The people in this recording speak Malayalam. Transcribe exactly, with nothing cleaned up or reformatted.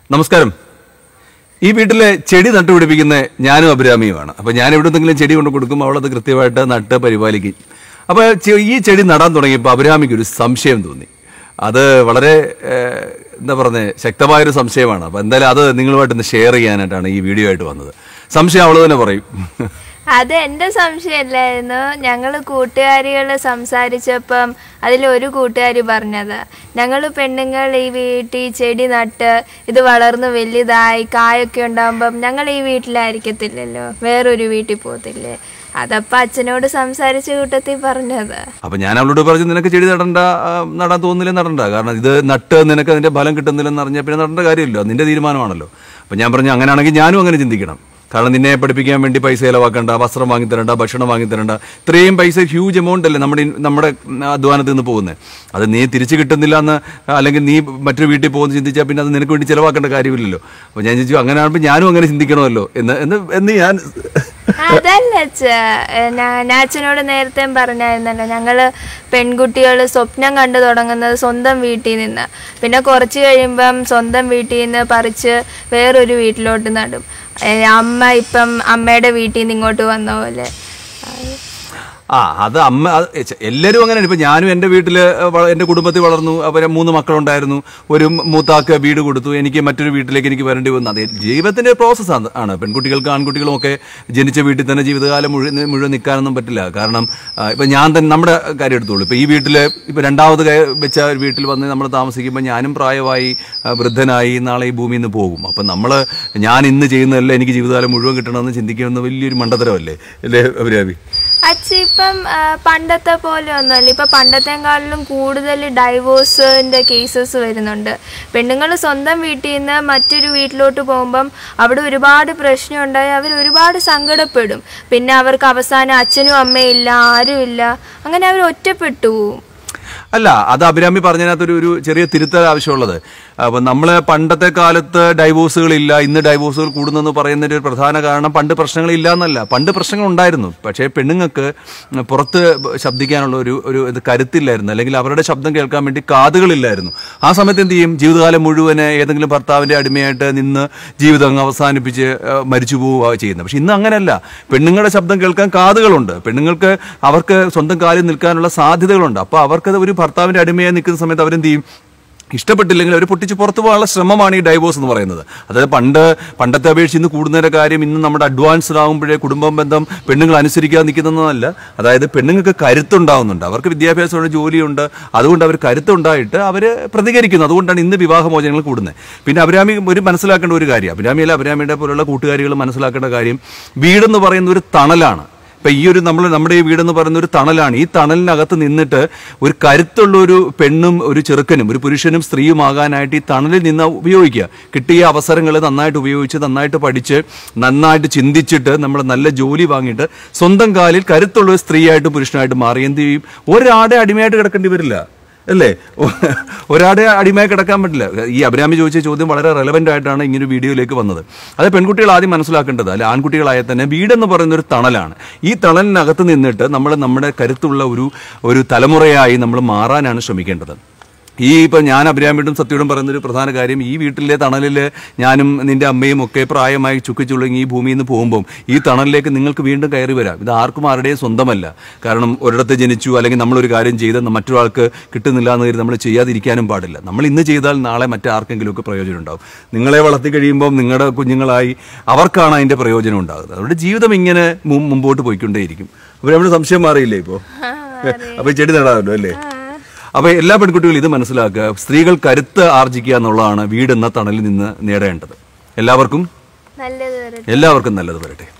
നമസ്കാരം. ഈ വീട്ടിലെ ചെടി നട്ടുപിടിപ്പിക്കുന്ന ഞാനും അഭിരാമിയുമാണ്. അപ്പോൾ ഞാൻ എവിടെ നിന്നെങ്കിലും ചെടി കൊണ്ട് കൊടുക്കും, അവളത് കൃത്യമായിട്ട് നട്ട് പരിപാലിക്കും. അപ്പോൾ ഈ ചെടി നടാൻ തുടങ്ങിയപ്പോൾ അഭിരാമിക്ക് ഒരു സംശയം തോന്നി. അത് വളരെ എന്താ പറയുന്നത് ശക്തമായൊരു സംശയമാണ്. അപ്പോൾ എന്തായാലും അത് നിങ്ങളുമായിട്ടൊന്ന് ഷെയർ ചെയ്യാനായിട്ടാണ് ഈ വീഡിയോ ആയിട്ട് വന്നത്. സംശയം അവൾ തന്നെ പറയും. അത് എൻ്റെ സംശയമല്ലായിരുന്നു. ഞങ്ങൾ കൂട്ടുകാരികൾ സംസാരിച്ചപ്പം അതിലൊരു കൂട്ടുകാരി പറഞ്ഞത്, ഞങ്ങൾ പെണ്ണുങ്ങൾ ഈ വീട്ടിൽ ചെടി നട്ട് ഇത് വളർന്ന് വലുതായി കായൊക്കെ ഉണ്ടാകുമ്പം ഞങ്ങൾ ഈ വീട്ടിലായിരിക്കത്തില്ലല്ലോ, വേറൊരു വീട്ടിൽ പോകത്തില്ലേ. അതപ്പം അച്ഛനോട് സംസാരിച്ച കൂട്ടത്തിൽ പറഞ്ഞത്. അപ്പം ഞാൻ അവളോട് പറഞ്ഞു, നിനക്ക് ചെടി നടണ്ട, നടാൻ തോന്നുന്നില്ല, നടണ്ട. കാരണം ഇത് നട്ട് നിനക്ക് അതിൻ്റെ ഫലം കിട്ടുന്നില്ലെന്ന് അറിഞ്ഞാൽ പിന്നെ നടേണ്ട കാര്യമില്ല, നിന്റെ തീരുമാനമാണല്ലോ. അപ്പം ഞാൻ പറഞ്ഞു, അങ്ങനെയാണെങ്കിൽ ഞാനും അങ്ങനെ ചിന്തിക്കണം. കാരണം നിന്നെ പഠിപ്പിക്കാൻ വേണ്ടി പൈസ ചിലവാക്കണ്ട, വസ്ത്രം വാങ്ങിത്തരണ്ട, ഭക്ഷണം വാങ്ങിത്തരണ്ട. ഇത്രയും പൈസ ഹ്യൂജ് എമൗണ്ട് അല്ലേ നമ്മുടെ നമ്മുടെ അധ്വാനത്തിൽ നിന്ന് പോകുന്നത്. അത് നീ തിരിച്ചു കിട്ടുന്നില്ല എന്ന്, അല്ലെങ്കിൽ നീ മറ്റൊരു വീട്ടിൽ പോകുന്ന ചിന്തിച്ചാൽ പിന്നെ അത് നിനക്ക് വേണ്ടി ചിലവാക്കേണ്ട കാര്യമില്ലല്ലോ. അപ്പോൾ ഞാൻ ചിന്തിച്ചു, അങ്ങനെ ആകുമ്പോൾ ഞാനും അങ്ങനെ ചിന്തിക്കണമല്ലോ എന്ന് എന്ന് എന്ന് ഞാൻ അതല്ല അച്ഛ, ഞാൻ അച്ഛനോട് നേരത്തെ പറഞ്ഞായിരുന്നല്ലോ, ഞങ്ങള് പെൺകുട്ടികൾ സ്വപ്നം കണ്ടു തുടങ്ങുന്നത് സ്വന്തം വീട്ടിൽ നിന്ന്, പിന്നെ കുറച്ച് കഴിയുമ്പം സ്വന്തം വീട്ടിൽ നിന്ന് പറിച്ച് വേറൊരു വീട്ടിലോട്ട് നടും. അമ്മ ഇപ്പം അമ്മയുടെ വീട്ടിൽ നിന്ന് ഇങ്ങോട്ട് വന്ന പോലെ. ആ അത് അമ്മ എല്ലാവരും അങ്ങനെയാണ്. ഇപ്പം ഞാനും എൻ്റെ വീട്ടിൽ എൻ്റെ കുടുംബത്തിൽ വളർന്നു. അവരെ മൂന്ന് മക്കളുണ്ടായിരുന്നു. ഒരു മൂത്താക്ക് വീട് കൊടുത്തു, എനിക്ക് മറ്റൊരു വീട്ടിലേക്ക് എനിക്ക് വരേണ്ടി വന്നു. അത് ജീവിതത്തിൻ്റെ പ്രോസസ്സാണ് ആണ്. പെൺകുട്ടികൾക്ക് ആൺകുട്ടികളും ഒക്കെ ജനിച്ച വീട്ടിൽ തന്നെ ജീവിതകാലം മുഴുവൻ മുഴുവൻ നിൽക്കാനൊന്നും പറ്റില്ല. കാരണം ഇപ്പം ഞാൻ തന്നെ നമ്മുടെ കാര്യം എടുത്തോളൂ. ഇപ്പം ഈ വീട്ടിൽ ഇപ്പം രണ്ടാമത് വെച്ച ഒരു വീട്ടിൽ വന്ന് നമ്മൾ താമസിക്കുമ്പോൾ ഞാനും പ്രായമായി വൃദ്ധനായി നാളെ ഈ ഭൂമിയിൽ നിന്ന് പോകും. അപ്പം നമ്മൾ ഞാൻ ഇന്ന് ചെയ്യുന്നതല്ല എനിക്ക് ജീവിതകാലം മുഴുവൻ കിട്ടണമെന്ന് ചിന്തിക്കുന്ന വലിയൊരു മണ്ടത്തരമല്ലേ അല്ലേ അഭിരാമി? അച്ഛ ഇപ്പം പണ്ടത്തെ പോലെ ഒന്നുമല്ല. ഇപ്പം പണ്ടത്തെക്കാളിലും കൂടുതൽ ഡൈവോഴ്സിൻ്റെ കേസസ് വരുന്നുണ്ട്. പെണ്ണുങ്ങൾ സ്വന്തം വീട്ടിൽ നിന്ന് മറ്റൊരു വീട്ടിലോട്ട് പോകുമ്പം അവിടെ ഒരുപാട് പ്രശ്നം ഉണ്ടായി അവർ ഒരുപാട് സങ്കടപ്പെടും. പിന്നെ അവർക്ക് അവസാനം അച്ഛനും അമ്മയും ഇല്ല, ആരുമില്ല, അങ്ങനെ അവർ ഒറ്റപ്പെട്ടു പോവും. അല്ല, അത് അഭിരാമി പറഞ്ഞതിനകത്തൊരു ഒരു ചെറിയ തിരുത്തൽ ആവശ്യമുള്ളത്. അപ്പം നമ്മൾ പണ്ടത്തെ കാലത്ത് ഡൈവോഴ്സുകളില്ല, ഇന്ന് ഡൈവോഴ്സുകൾ കൂടുന്നെന്ന് പറയുന്നതിൻ്റെ ഒരു പ്രധാന കാരണം പണ്ട് പ്രശ്നങ്ങളില്ല എന്നല്ല. പണ്ട് പ്രശ്നങ്ങൾ ഉണ്ടായിരുന്നു, പക്ഷേ പെണ്ണുങ്ങൾക്ക് പുറത്ത് ശബ്ദിക്കാനുള്ള ഒരു ഒരു ഇത് കരുത്തില്ലായിരുന്നു, അല്ലെങ്കിൽ അവരുടെ ശബ്ദം കേൾക്കാൻ വേണ്ടി കാതുകളില്ലായിരുന്നു. ആ സമയത്ത് എന്ത് ചെയ്യും? ജീവിതകാലം മുഴുവന് ഏതെങ്കിലും ഭർത്താവിൻ്റെ അടിമയായിട്ട് നിന്ന് ജീവിതം അവസാനിപ്പിച്ച് മരിച്ചു പോവുക ചെയ്യുന്നത്. പക്ഷെ ഇന്ന് അങ്ങനെയല്ല. പെണ്ണുങ്ങളുടെ ശബ്ദം കേൾക്കാൻ കാതുകളുണ്ട്. പെണ്ണുങ്ങൾക്ക് അവർക്ക് സ്വന്തം കാലിൽ നിൽക്കാനുള്ള സാധ്യതകളുണ്ട്. അപ്പോൾ അവർക്കത് ഒരു ഭർത്താവിൻ്റെ അടിമയായി നിൽക്കുന്ന സമയത്ത് അവരെന്ത് ചെയ്യും? ഇഷ്ടപ്പെട്ടില്ലെങ്കിൽ അവർ പൊട്ടിച്ച് പുറത്തു പോകാനുള്ള ശ്രമമാണ് ഈ ഡൈവോഴ്സ് എന്ന് പറയുന്നത്. അതായത് പണ്ട് പണ്ടത്തെ അപേക്ഷിച്ച് ഇന്ന് കൂടുന്നതിൻ്റെ കാര്യം ഇന്ന് നമ്മുടെ അഡ്വാൻസ്ഡ് ആകുമ്പോഴേ കുടുംബ ബന്ധം പെണ്ണുങ്ങൾ അനുസരിക്കാതെ നിൽക്കുന്നതല്ല. അതായത് പെണ്ണുങ്ങൾക്ക് കരുത്തുണ്ടാവുന്നുണ്ട്, അവർക്ക് വിദ്യാഭ്യാസമുണ്ട്, ജോലിയുണ്ട്, അതുകൊണ്ട് അവർ കരുത്തുണ്ടായിട്ട് അവർ പ്രതികരിക്കുന്നു. അതുകൊണ്ടാണ് ഇന്ന് വിവാഹമോചനങ്ങൾ കൂടുന്നത്. പിന്നെ അഭിരാമി ഒരു മനസ്സിലാക്കേണ്ട ഒരു കാര്യം, അഭിരാമിയല്ല അഭിരാമിയുടെ പോലുള്ള കൂട്ടുകാരികൾ മനസ്സിലാക്കേണ്ട കാര്യം, വീടെന്ന് പറയുന്ന ഒരു തണലാണ്. ഇപ്പം ഈ ഒരു നമ്മൾ നമ്മുടെ ഈ വീടെന്ന് പറയുന്ന ഒരു തണലാണ്. ഈ തണലിനകത്ത് നിന്നിട്ട് ഒരു കരുത്തുള്ള ഒരു പെണ്ണും ഒരു ചെറുക്കനും ഒരു പുരുഷനും സ്ത്രീയുമാകാനായിട്ട് ഈ തണലിൽ നിന്ന് ഉപയോഗിക്കുക. കിട്ടിയ അവസരങ്ങൾ നന്നായിട്ട് ഉപയോഗിച്ച് നന്നായിട്ട് പഠിച്ച് നന്നായിട്ട് ചിന്തിച്ചിട്ട് നമ്മൾ നല്ല ജോലി വാങ്ങിയിട്ട് സ്വന്തം കാലിൽ കരുത്തുള്ള ഒരു സ്ത്രീയായിട്ടും പുരുഷനായിട്ടും മാറി എന്ത് ചെയ്യും? ഒരാടെ അടിമയായിട്ട് കിടക്കേണ്ടി വരില്ല അല്ലേ? ഒരാടെ അടിമയായി കിടക്കാൻ പറ്റില്ല. ഈ അഭിരാമി ചോദിച്ച ചോദ്യം വളരെ റെലവൻ്റ് ആയിട്ടാണ് ഇങ്ങനൊരു വീഡിയോയിലേക്ക് വന്നത്. അത് പെൺകുട്ടികൾ ആദ്യം മനസ്സിലാക്കേണ്ടത്, അല്ലെ ആൺകുട്ടികളായാൽ തന്നെ വീടെന്ന് പറയുന്ന ഒരു തണലാണ്. ഈ തണലിനകത്ത് നിന്നിട്ട് നമ്മൾ നമ്മുടെ കരുത്തുള്ള ഒരു ഒരു തലമുറയായി നമ്മൾ മാറാനാണ് ശ്രമിക്കേണ്ടത്. ഈ ഇപ്പം ഞാൻ അഭിരാമിയോടും സത്യയോടും പറയുന്നൊരു പ്രധാന കാര്യം, ഈ വീട്ടിലെ തണലിൽ ഞാനും നിൻ്റെ അമ്മയും ഒക്കെ പ്രായമായി ചുക്കിച്ചുളുങ്ങി ഈ ഭൂമിയിൽ നിന്ന് പോകുമ്പം ഈ തണലിലേക്ക് നിങ്ങൾക്ക് വീണ്ടും കയറി വരാം. ഇത് ആർക്കും ആരുടെയും സ്വന്തമല്ല. കാരണം ഒരിടത്ത് ജനിച്ചു, അല്ലെങ്കിൽ നമ്മളൊരു കാര്യം ചെയ്ത് മറ്റൊരാൾക്ക് കിട്ടുന്നില്ല എന്ന് കരുതി നമ്മൾ ചെയ്യാതിരിക്കാനും പാടില്ല. നമ്മൾ ഇന്ന് ചെയ്താൽ നാളെ മറ്റാർക്കെങ്കിലുമൊക്കെ പ്രയോജനം ഉണ്ടാകും. നിങ്ങളെ വളർത്തി കഴിയുമ്പം നിങ്ങളുടെ കുഞ്ഞുങ്ങളായി അവർക്കാണ് അതിൻ്റെ പ്രയോജനം ഉണ്ടാകുന്നത്. അതുകൊണ്ട് ജീവിതം ഇങ്ങനെ മുമ്പോട്ട് പോയിക്കൊണ്ടേയിരിക്കും. അപ്പോൾ നമ്മൾ സംശയം മാറിയില്ലേ ഇപ്പോൾ? അപ്പോൾ ചെടി നടാമല്ലോ അല്ലേ? അപ്പോൾ എല്ലാ പെൺകുട്ടികളും ഇത് മനസ്സിലാക്കുക, സ്ത്രീകൾ കരുത്ത് ആർജിക്കുക എന്നുള്ളതാണ് വീടെന്ന തണലിൽ നിന്ന് നേടേണ്ടത്. എല്ലാവർക്കും നല്ലത് വരട്ടെ. എല്ലാവർക്കും നല്ലത് വരട്ടെ.